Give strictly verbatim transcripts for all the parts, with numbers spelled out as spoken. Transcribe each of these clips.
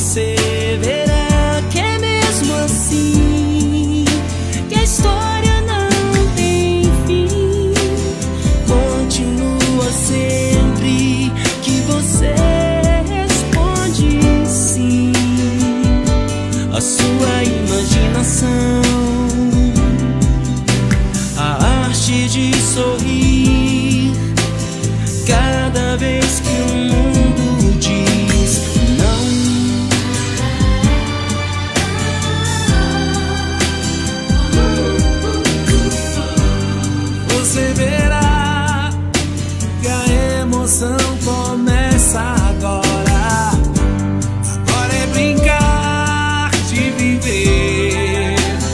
Você verá que é mesmo assim, que a história não tem fim. Continua sempre que você responde sim. A sua imaginação, a arte de sorrir cada vez que o mundo diz não. Você verá que a emoção começa agora. Agora é brincar de viver,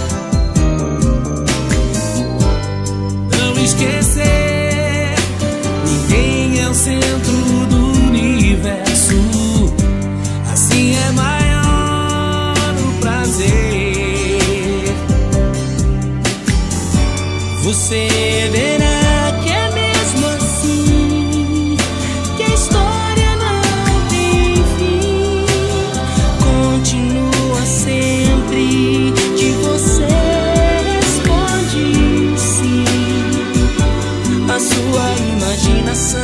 não esquecer, ninguém é o centro do universo. Assim é maior o prazer. Você verá que é mesmo assim, que a história não tem fim. Continua sempre que você responde sim. A sua imaginação,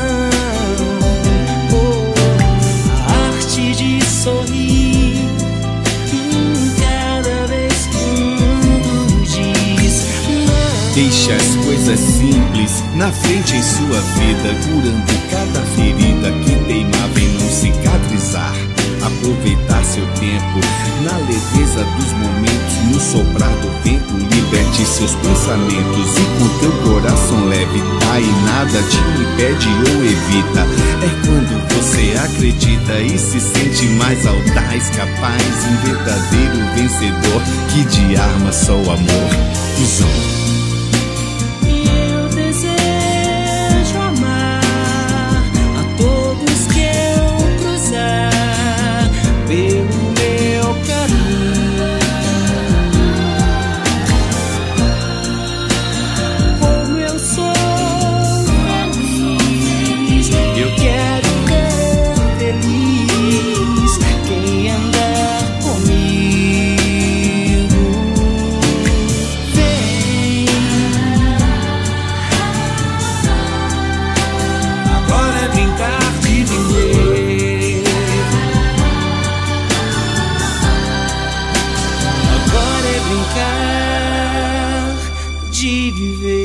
oh, a arte de sorrir hum, cada vez que o mundo diz não. Deixe as coisas simples na frente em sua vida, curando cada ferida que teimava em não cicatrizar. Aproveitar seu tempo na leveza dos momentos, no soprar do vento. Liberte seus pensamentos e com teu coração leve, tá? E nada te impede ou evita. É quando você acredita e se sente mais audaz, capaz, um verdadeiro vencedor, que de arma só o amor. Visão. De viver.